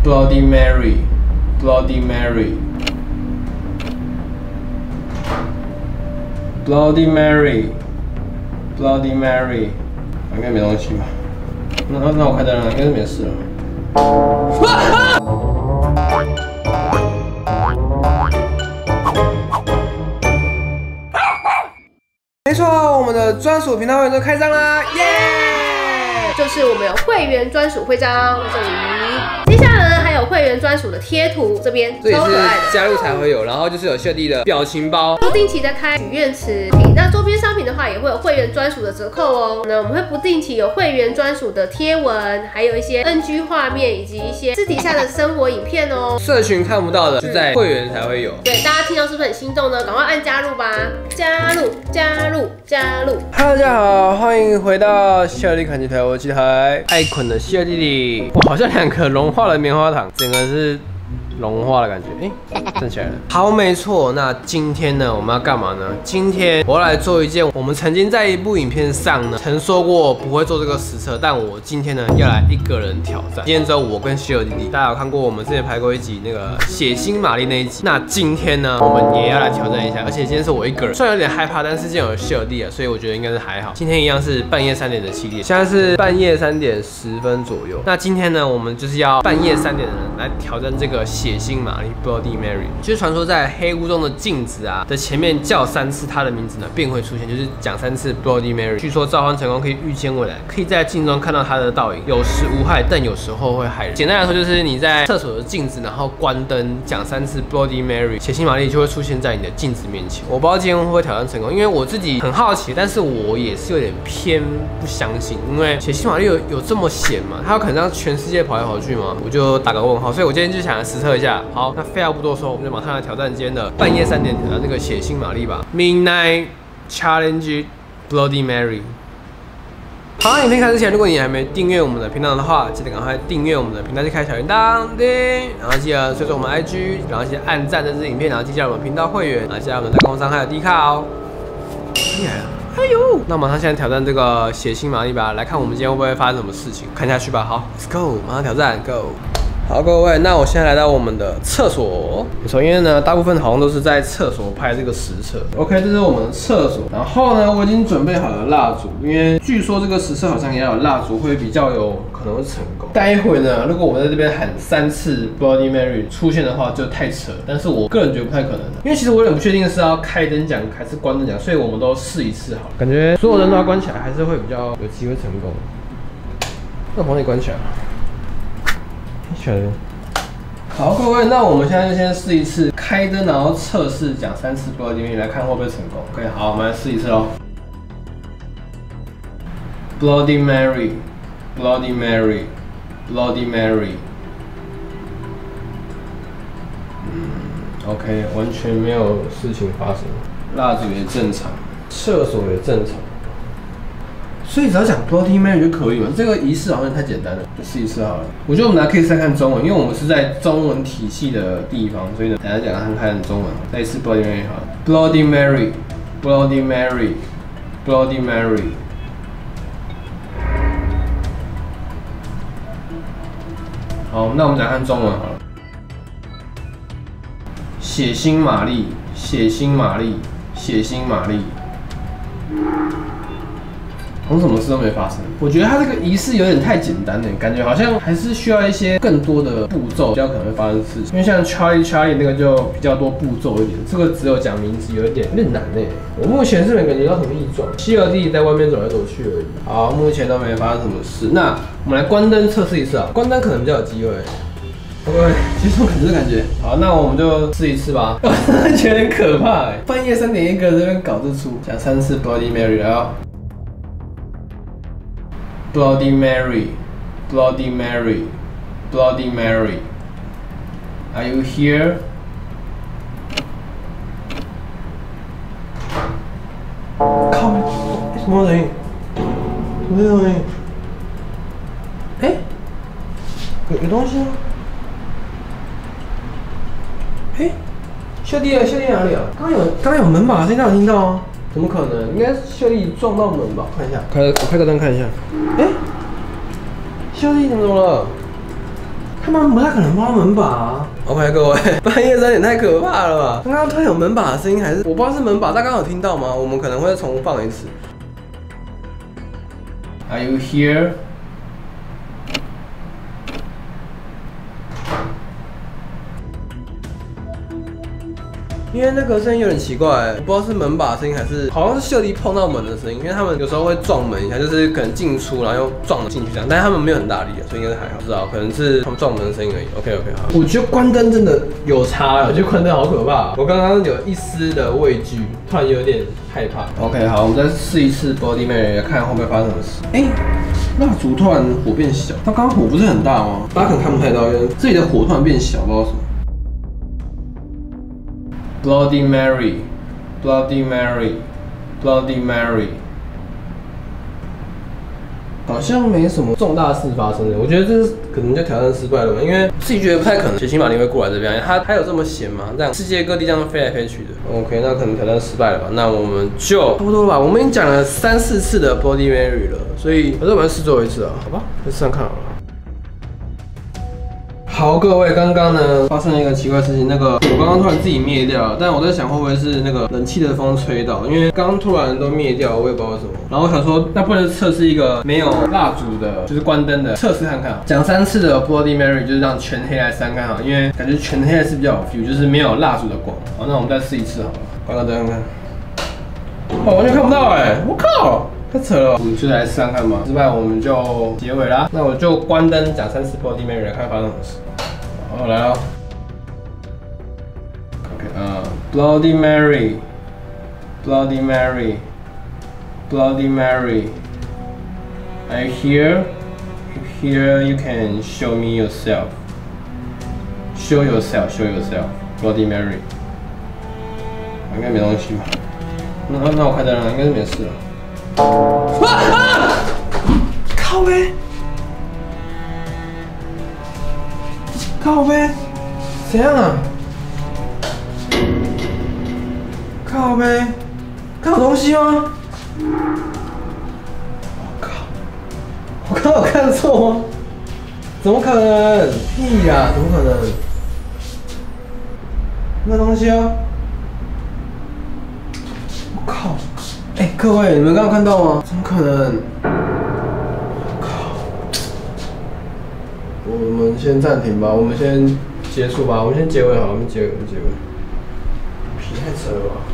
Bloody Mary，Bloody Mary，Bloody Mary，Bloody Mary， 应该没东西吧？那我开灯了，应该是没事了。没错，我们的专属频道会员都开张啦，耶！ 就是我们有会员专属徽章这里，接下来呢还有会员专属的贴图，这边这也是超可爱的， 加入才会有，然后就是有秀弟的表情包， 不定期的开许愿池，那周边商品的话也会有会员专属的折扣哦。那我们会不定期有会员专属的贴文，还有一些 NG 画面以及一些私底下的生活影片哦。 社群看不到的，就在会员才会有。 对，大家听到是不是很心动呢？赶快按加入吧！加入 ！Hello， 大家好，欢迎回到秀弟看机台，我是台爱捆的秀弟弟。哇，好像2颗融化的棉花糖，整个是融化的感觉，站起来了。好，没错。那今天呢，我们要干嘛呢？今天我要来做一件我们曾经在一部影片上呢，曾说过不会做这个实测，但我今天呢要来一个人挑战。今天只有我跟希尔弟弟，大家有看过我们之前拍过一集那个血腥玛丽那一集。那今天呢，我们也要来挑战一下，而且今天是我一个人，虽然有点害怕，但是今天有希尔弟啊，所以我觉得应该是还好。今天一样是半夜3点的系列，现在是半夜3点10分左右。那今天呢，我们就是要半夜3点的人来挑战这个血腥玛丽 Bloody Mary， 就是传说在黑屋中的镜子啊的前面叫3次她的名字呢，便会出现，就是讲3次 Bloody Mary。据说召唤成功可以预见未来，可以在镜中看到她的倒影，有时无害，但有时候会害人。简单来说，就是你在厕所的镜子，然后关灯讲3次 Bloody Mary， 血腥玛丽就会出现在你的镜子面前。我不知道今天会不会挑战成功，因为我自己很好奇，但是我也是有点偏不相信，因为血腥玛丽有这么险吗？她有可能让全世界跑来跑去吗？我就打个问号。所以我今天就想来实测一下。好，那废话不多说，我们就马上来挑战今天的半夜3点挑战这个血腥玛丽吧。Midnight Challenge Bloody Mary。好，影片开始之前，如果你还没订阅我们的频道的话，记得赶快订阅我们的频道，去开小铃铛，然后记得追踪我们 IG， 然后记得按赞这支影片，然后记得加入我们频道会员，然后加入我们的工商还有低卡哦。哎呦！那马上现在挑战这个血腥玛丽吧，来看我们今天会不会发生什么事情，看下去吧。好 ，Let's go， 马上挑战 ，Go。好，各位，那我现在来到我们的厕所。没错，因为呢，大部分好像都是在厕所拍这个实测。OK， 这是我们的厕所。然后呢，我已经准备好了蜡烛，因为据说这个实测好像也要有蜡烛，会比较有可能会成功。待会呢，如果我们在这边喊3次 Bloody Mary 出现的话，就太扯。但是我个人觉得不太可能的，因为其实我有点不确定是要开灯讲还是关灯讲，所以我们都试一次好了。感觉所有灯都要关起来，还是会比较有机会成功。那我帮你关起来。好，各位，那我们现在就先试一次开灯，然后测试讲3次 Bloody Mary 来看会不会成功。OK， 好，我们来试一次咯。Bloody Mary， Bloody Mary， Bloody Mary。OK， 完全没有事情发生，蜡烛也正常，厕所也正常。所以只要讲 Bloody Mary 就可以了，这个仪式好像太简单了，就试一次好了。我觉得我们可以再看中文，因为我们是在中文体系的地方，所以呢，等下讲看中文。再一次 Bloody Mary 好了 ，Bloody Mary， Bloody Mary， Bloody Mary。好，那我们讲看中文好了。血腥玛丽，血腥玛丽，血腥玛丽。好像什么事都没发生。我觉得它这个仪式有点太简单了，感觉好像还是需要一些更多的步骤，比较可能会发生事情。因为像 Charlie 那个就比较多步骤一点，这个只有讲名字，有点难呢。我目前是没感觉到什么异状，希尔弟在外面走来走去而已。好，目前都没发生什么事。那我们来关灯测试一次啊，关灯可能比较有机会。OK， 其实我感觉，好，那我们就试一次吧。我真的觉得有点可怕哎，半夜3点一个人在那边搞这出，讲3次 Bloody Mary 啊。Bloody Mary, Bloody Mary, Bloody Mary. Are you here? 靠！什么声音？什么声音？有东西吗？秀弟哪里啊？刚刚有门把声音，有听到啊？怎么可能？应该秀弟撞到门吧？看一下，我开个灯看一下。秀弟怎么了？ 他们不太可能碰到门把啊。OK， 各位，半夜3点太可怕了吧？刚刚突然有门把的声音，还是我不知道是门把，大家刚好听到吗？我们可能会再重放一次。Are you here? 因为那个声音有点奇怪，不知道是门把的声音还是好像是秀丽碰到门的声音。因为他们有时候会撞门一下，就是可能进出，然后又撞进去这样，但是他们没有很大力的，所以应该是还好。不知道，可能是他们撞门的声音而已。OK， 好。我觉得关灯真的有差，我觉得关灯好可怕。我刚刚有一丝的畏惧，突然有点害怕。OK， 好，我们再试一次 Bloody Mary， 看会不会发生什么事。蜡烛突然火变小，它刚刚火不是很大吗？大家可能看不太到，因为这里的火突然变小，不知道为什么。Bloody Mary, Bloody Mary, Bloody Mary， 好像没什么重大事发生的。我觉得这是可能就挑战失败了吧，因为自己觉得不太可能血腥玛丽会过来这边，他有这么闲吗？这样世界各地这样飞来飞去的。OK， 那可能挑战失败了吧？那我们就差不多了吧。我们已经讲了3、4次的 Bloody Mary 了，所以我们试最后一次啊，好吧？再试试看好了。好，各位，刚刚呢发生了一个奇怪的事情，那个我刚刚突然自己灭掉了，但我在想会不会是那个冷气的风吹到，因为刚刚突然都灭掉，我也不知道为什么。然后我想说，那不能测试一个没有蜡烛的，就是关灯的测试看看。讲3次的 Bloody Mary 就是让全黑来3看好，因为感觉全黑是比较有 feel， 就是没有蜡烛的光。好，那我们再试一次好了，关个灯看看。哦，完全看不到我靠！太扯了，我们就来试看看吧。失败我们就结尾啦。那我就关灯讲3次 Bloody Mary 来看发生什么事。好，来了。OK， Bloody Mary, Bloody Mary, Bloody Mary. Are you here? If here, you can show me yourself. Show yourself, show yourself. Bloody Mary. 应该没东西吧？那我开灯了，应该是没事了。靠呗，靠呗，怎样啊？靠呗，看有东西吗？我靠，我刚有看错吗？怎么可能？屁呀，怎么可能？那东西啊！我靠！各位，你们刚刚看到吗？怎么可能？靠！我们先暂停吧，我们先结束吧，我们先结尾好了，我们结尾。皮太扯了吧？